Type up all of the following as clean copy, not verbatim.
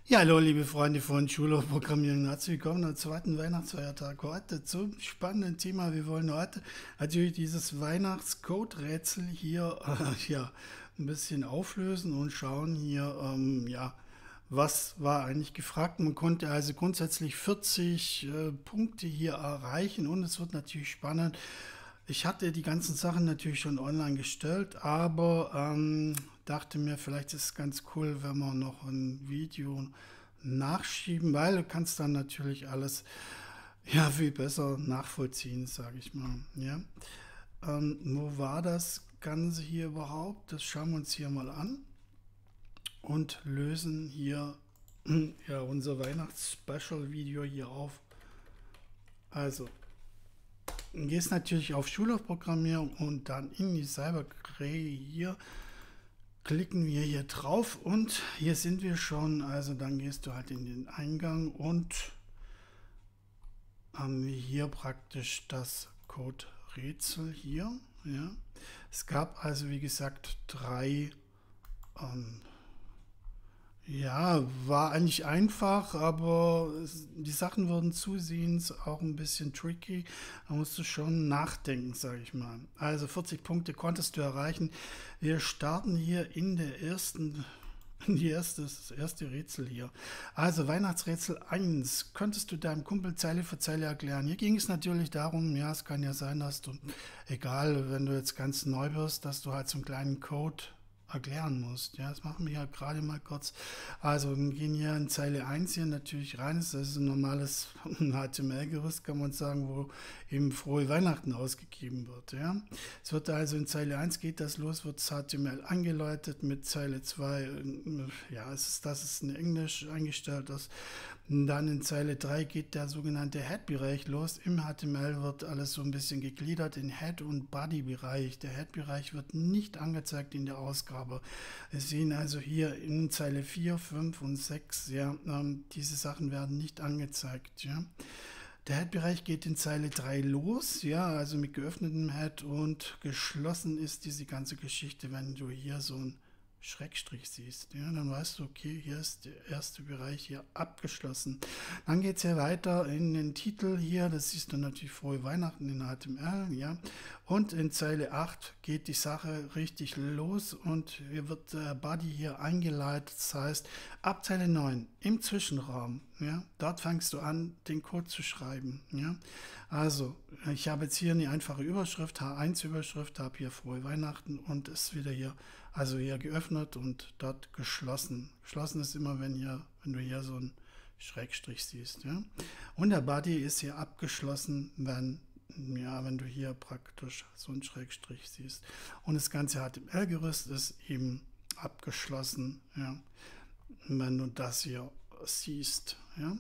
Ja, hallo liebe Freunde von Schulhofprogrammierung, herzlich willkommen am zweiten Weihnachtsfeiertag. Heute zum spannenden Thema. Wir wollen heute natürlich dieses Weihnachtscode-Rätsel hier ja, ein bisschen auflösen und schauen hier, ja, was war eigentlich gefragt. Man konnte also grundsätzlich 40 Punkte hier erreichen und es wird natürlich spannend. Ich hatte die ganzen Sachen natürlich schon online gestellt, aber dachte mir, vielleicht ist es ganz cool, wenn wir noch ein Video nachschieben, weil du kannst dann natürlich alles ja viel besser nachvollziehen, sage ich mal. Ja. Wo war das Ganze hier überhaupt? Das schauen wir uns hier mal an und lösen hier ja, unser Weihnachts-Special-Video hier auf. Also, du gehst natürlich auf Schulhofprogrammierung und dann in die Cybercray hier klicken wir hier drauf und hier sind wir schon. Also dann gehst du halt in den Eingang und haben wir hier praktisch das Code-Rätsel hier. Ja. Es gab also wie gesagt drei ähm, ja, war eigentlich einfach, aber die Sachen wurden zusehends auch ein bisschen tricky. Da musst du schon nachdenken, sage ich mal. Also 40 Punkte konntest du erreichen. Wir starten hier in der ersten, das erste Rätsel hier. Also Weihnachtsrätsel 1. Könntest du deinem Kumpel Zeile für Zeile erklären? Hier ging es natürlich darum, ja, es kann ja sein, dass du, egal, wenn du jetzt ganz neu bist, dass du halt so einen kleinen Code erklären musst. Ja, das machen wir ja gerade mal kurz. Also wir gehen hier in Zeile 1 hier natürlich rein. Das ist ein normales HTML-Gerüst, kann man sagen, wo eben frohe Weihnachten ausgegeben wird. Ja. Es wird also in Zeile 1 geht das los, wird das HTML angeleitet mit Zeile 2. Ja, das ist in Englisch eingestellt. Dann in Zeile 3 geht der sogenannte Head-Bereich los. Im HTML wird alles so ein bisschen gegliedert in Head- und Body-Bereich. Der Head-Bereich wird nicht angezeigt in der Ausgabe. Wir sehen also hier in Zeile 4, 5 und 6, ja, diese Sachen werden nicht angezeigt. Ja. Der Head-Bereich geht in Zeile 3 los, ja, also mit geöffnetem Head und geschlossen ist diese ganze Geschichte, wenn du hier so ein Schrägstrich siehst, ja, dann weißt du, okay, hier ist der erste Bereich hier abgeschlossen. Dann geht es hier weiter in den Titel hier, das siehst du natürlich frohe Weihnachten in HTML, ja. Und in Zeile 8 geht die Sache richtig los und hier wird der Body hier eingeleitet, das heißt, ab Zeile 9 im Zwischenraum, ja, dort fängst du an, den Code zu schreiben, ja. Also, ich habe jetzt hier eine einfache Überschrift, H1-Überschrift, habe hier frohe Weihnachten und ist wieder hier, also hier geöffnet und dort geschlossen. Geschlossen ist immer, wenn du hier so einen Schrägstrich siehst. Ja? Und der Body ist hier abgeschlossen, wenn du hier praktisch so einen Schrägstrich siehst. Und das ganze HTML-Gerüst ist eben abgeschlossen, ja? Wenn du das hier siehst. Ja?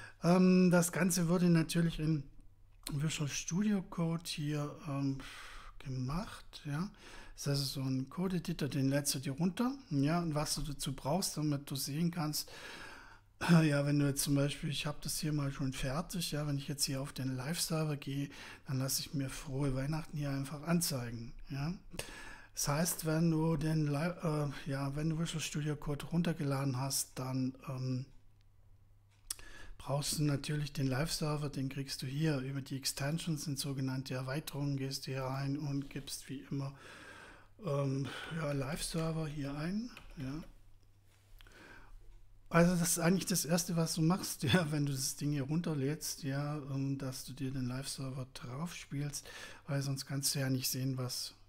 Das Ganze wurde natürlich in Visual Studio Code hier gemacht. Ja. Das ist so ein Code-Editor, den lädst du dir runter. Ja, und was du dazu brauchst, damit du sehen kannst, ja, wenn du jetzt zum Beispiel, ich habe das hier mal schon fertig, ja, wenn ich jetzt hier auf den Live-Server gehe, dann lasse ich mir frohe Weihnachten hier einfach anzeigen. Ja. Das heißt, wenn du wenn du Visual Studio Code runtergeladen hast, dann brauchst du natürlich den Live-Server, den kriegst du hier über die Extensions, sind sogenannte Erweiterungen, gehst du hier rein und gibst wie immer ja, Live-Server hier ein. Ja. Also das ist eigentlich das Erste, was du machst, ja, wenn du das Ding hier runterlädst, ja, dass du dir den Live-Server drauf spielst, weil sonst kannst du ja nicht sehen,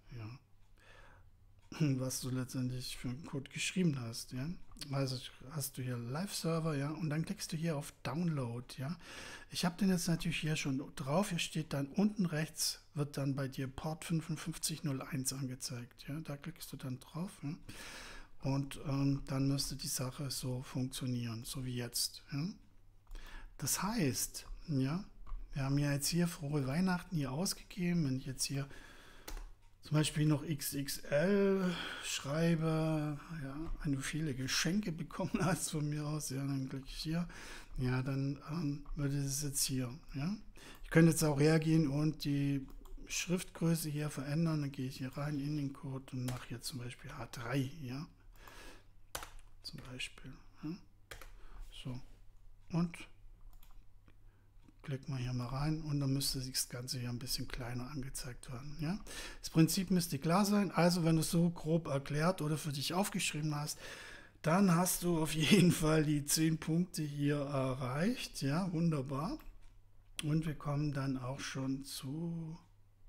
was du letztendlich für einen Code geschrieben hast, ja. Also hast du hier Live-Server, ja, und dann klickst du hier auf Download, ja. Ich habe den jetzt natürlich hier schon drauf, hier steht dann unten rechts, wird dann bei dir Port 5501 angezeigt, ja, da klickst du dann drauf, ja? Und dann müsste die Sache so funktionieren, so wie jetzt, ja. Das heißt, ja, wir haben ja jetzt hier frohe Weihnachten hier ausgegeben, wenn ich jetzt hier zum Beispiel noch XXL schreibe, ja, wenn du viele Geschenke bekommen hast von mir aus, ja, dann klicke ich hier, ja, dann würde das jetzt hier, ja. Ich könnte jetzt auch hergehen und die Schriftgröße hier verändern, dann gehe ich hier rein in den Code und mache hier zum Beispiel H3, ja, zum Beispiel, ja. So, und klicken wir hier mal rein und dann müsste das Ganze hier ein bisschen kleiner angezeigt werden. Ja? Das Prinzip müsste klar sein. Also wenn du es so grob erklärt oder für dich aufgeschrieben hast, dann hast du auf jeden Fall die 10 Punkte hier erreicht. Ja, wunderbar. Und wir kommen dann auch schon zu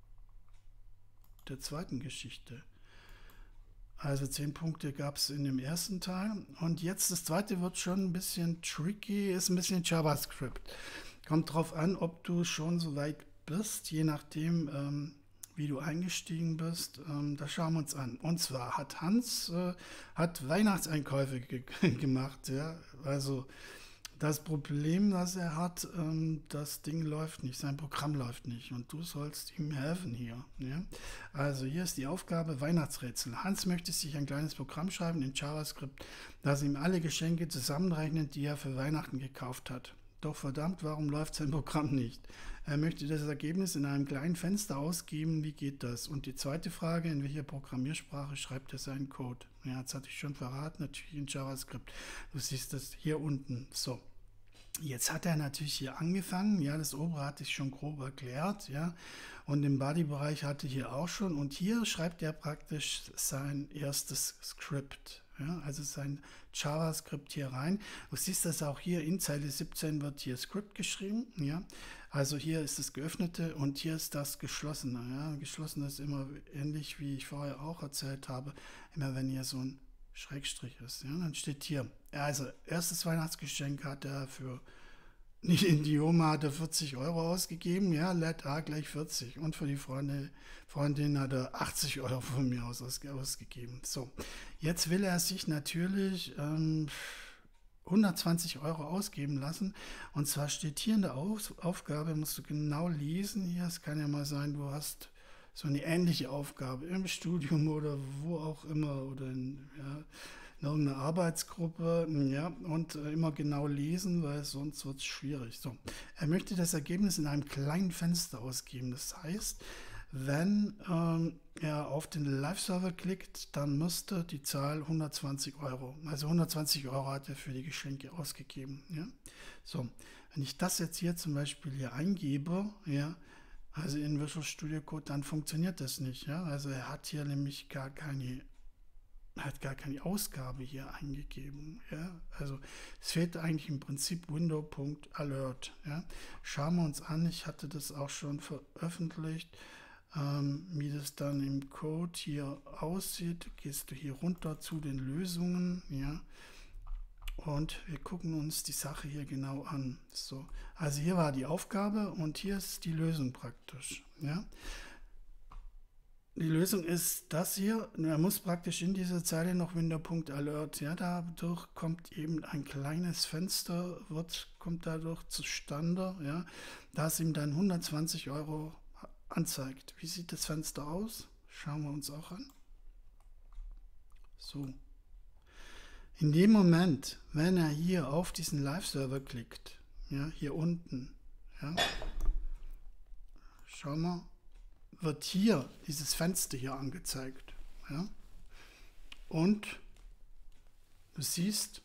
der zweiten Geschichte. Also 10 Punkte gab es in dem ersten Teil. Und jetzt das zweite wird schon ein bisschen tricky, ist ein bisschen JavaScript. Kommt drauf an, ob du schon so weit bist, je nachdem, wie du eingestiegen bist. Das schauen wir uns an. Und zwar hat Hans hat Weihnachtseinkäufe gemacht. Ja? Also das Problem, das er hat, das Ding läuft nicht, sein Programm läuft nicht und du sollst ihm helfen hier. Ja? Also hier ist die Aufgabe Weihnachtsrätsel. Hans möchte sich ein kleines Programm schreiben in JavaScript, das ihm alle Geschenke zusammenrechnet, die er für Weihnachten gekauft hat. Doch verdammt, warum läuft sein Programm nicht? Er möchte das Ergebnis in einem kleinen Fenster ausgeben. Wie geht das? Und die zweite Frage, in welcher Programmiersprache schreibt er seinen Code? Ja, das hatte ich schon verraten, natürlich in JavaScript. Du siehst das hier unten. So, jetzt hat er natürlich hier angefangen. Ja, das obere hatte ich schon grob erklärt. Ja, und im Body-Bereich hatte ich hier auch schon. Und hier schreibt er praktisch sein erstes Skript. Ja, also sein JavaScript hier rein. Du siehst das auch hier in Zeile 17 wird hier Script geschrieben. Ja, also hier ist das geöffnete und hier ist das geschlossene. Ja, geschlossene ist immer ähnlich, wie ich vorher auch erzählt habe. Immer wenn hier so ein Schrägstrich ist. Ja, dann steht hier, also erstes Weihnachtsgeschenk hat er für die Oma hat er 40 Euro ausgegeben, ja, let A gleich 40. Und für die Freundin hat er 80 Euro von mir aus ausgegeben. So, jetzt will er sich natürlich 120 Euro ausgeben lassen. Und zwar steht hier in der Aufgabe, musst du genau lesen hier, es kann ja mal sein, du hast so eine ähnliche Aufgabe im Studium oder wo auch immer oder in irgendeiner Arbeitsgruppe, ja, und immer genau lesen, weil sonst wird es schwierig. So, er möchte das Ergebnis in einem kleinen Fenster ausgeben. Das heißt, wenn er auf den Live-Server klickt, dann müsste die Zahl 120 Euro, also 120 Euro hat er für die Geschenke ausgegeben. Ja? So, wenn ich das jetzt hier zum Beispiel hier eingebe, ja, also in Visual Studio Code, dann funktioniert das nicht. Ja? Also er hat hier nämlich gar keine Ausgabe hier eingegeben. Ja? Also es fehlt eigentlich im Prinzip window.alert. Ja? Schauen wir uns an, ich hatte das auch schon veröffentlicht, wie das dann im Code hier aussieht. Gehst du hier runter zu den Lösungen, ja? Und wir gucken uns die Sache hier genau an. So, also hier war die Aufgabe und hier ist die Lösung praktisch. Ja? Die Lösung ist das hier. Er muss praktisch in dieser Zeile noch Window.alert. Ja, dadurch kommt eben ein kleines Fenster, kommt dadurch zustande, ja, das ihm dann 120 Euro anzeigt. Wie sieht das Fenster aus? Schauen wir uns auch an. So. In dem Moment, wenn er hier auf diesen Live-Server klickt, ja, hier unten, ja, schauen wir, wird hier dieses Fenster hier angezeigt. Ja? Und du siehst,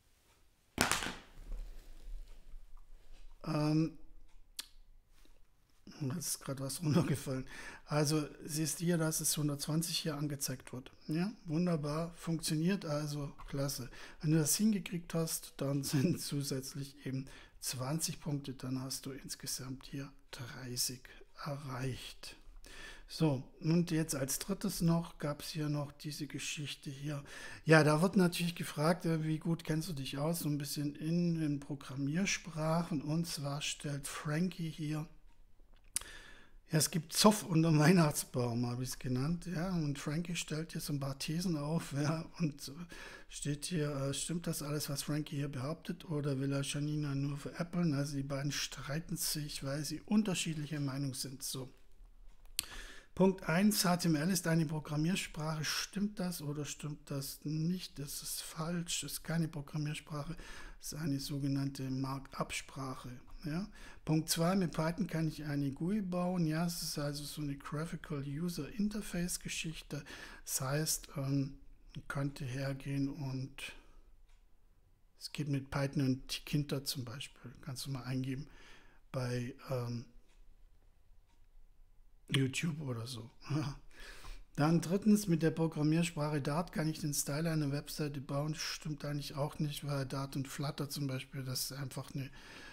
da ist gerade was runtergefallen. Also siehst du hier, dass es 120 hier angezeigt wird. Ja, wunderbar, funktioniert also, klasse. Wenn du das hingekriegt hast, dann sind zusätzlich eben 20 Punkte, dann hast du insgesamt hier 30 erreicht. So, und jetzt als drittes noch, gab es hier noch diese Geschichte hier. Ja, da wird natürlich gefragt, wie gut kennst du dich aus, so ein bisschen in den Programmiersprachen. Und zwar stellt Frankie hier, ja, es gibt Zoff unter Weihnachtsbaum, habe ich es genannt. Ja, und Frankie stellt hier so ein paar Thesen auf, ja, und steht hier, stimmt das alles, was Frankie hier behauptet, oder will er Janina nur veräppeln? Also die beiden streiten sich, weil sie unterschiedlicher Meinung sind. So. Punkt 1, HTML ist eine Programmiersprache. Stimmt das oder stimmt das nicht? Das ist falsch, das ist keine Programmiersprache, das ist eine sogenannte Markup-Sprache. Ja? Punkt 2, mit Python kann ich eine GUI bauen. Ja, es ist also so eine Graphical User Interface Geschichte. Das heißt, man könnte hergehen und das geht mit Python und Tkinter zum Beispiel. Kannst du mal eingeben bei YouTube oder so. Dann drittens, mit der Programmiersprache Dart kann ich den Style einer Webseite bauen. Stimmt eigentlich auch nicht, weil Dart und Flutter zum Beispiel, das ist einfach eine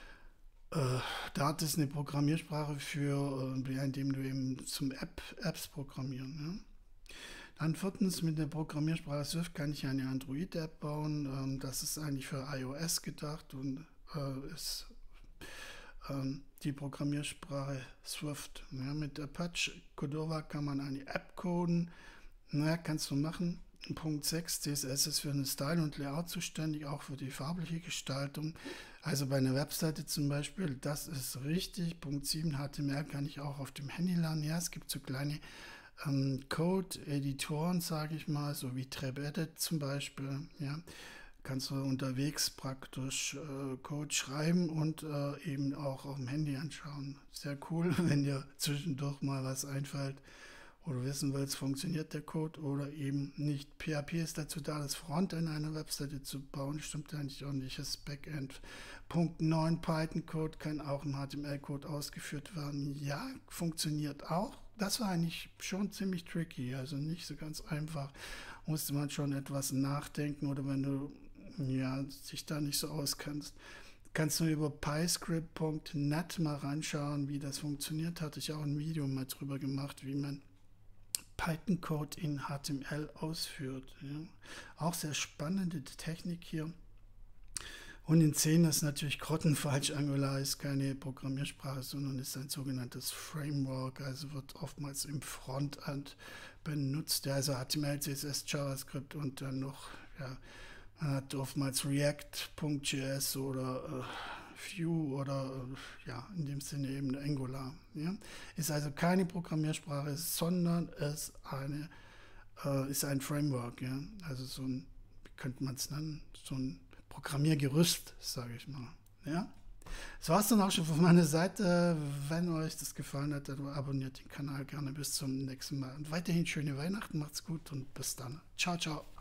Dart ist eine Programmiersprache für, indem du eben zum Apps programmieren. Ja. Dann viertens, mit der Programmiersprache Swift kann ich eine Android-App bauen. Das ist eigentlich für iOS gedacht und ist die Programmiersprache Swift. Ja, mit Apache Cordova kann man eine App coden. Na, kannst du machen. Punkt 6, CSS ist für den Style und Layout zuständig, auch für die farbliche Gestaltung. Also bei einer Webseite zum Beispiel, das ist richtig. Punkt 7, HTML kann ich auch auf dem Handy lernen. Ja, es gibt so kleine Code-Editoren, sage ich mal, so wie TrapEdit zum Beispiel. Ja, kannst du unterwegs praktisch Code schreiben und eben auch auf dem Handy anschauen. Sehr cool, wenn dir zwischendurch mal was einfällt oder wissen willst, funktioniert der Code oder eben nicht. PHP ist dazu da, das Frontend einer Webseite zu bauen, stimmt eigentlich ordentliches Backend. Punkt 9, Python-Code kann auch im HTML-Code ausgeführt werden. Ja, funktioniert auch. Das war eigentlich schon ziemlich tricky, also nicht so ganz einfach. Musste man schon etwas nachdenken oder wenn du dich da nicht so auskennst, kannst du über pyscript.net mal reinschauen, wie das funktioniert. Hatte ich auch ein Video mal drüber gemacht, wie man Python-Code in HTML ausführt. Ja. Auch sehr spannende Technik hier. Und in 10 ist natürlich grottenfalsch. Angular ist keine Programmiersprache, sondern ist ein sogenanntes Framework, also wird oftmals im Frontend benutzt. Ja, also HTML, CSS, JavaScript und dann noch, ja, man hat oftmals React.js oder Vue oder ja, in dem Sinne eben Angular. Ja. Ist also keine Programmiersprache, sondern ist ein Framework. Ja. Also so ein, wie könnte man es nennen, so ein Programmiergerüst, sage ich mal. Ja. Das war es dann auch schon von meiner Seite. Wenn euch das gefallen hat, dann abonniert den Kanal gerne. Bis zum nächsten Mal. Und weiterhin schöne Weihnachten, macht's gut und bis dann. Ciao, ciao.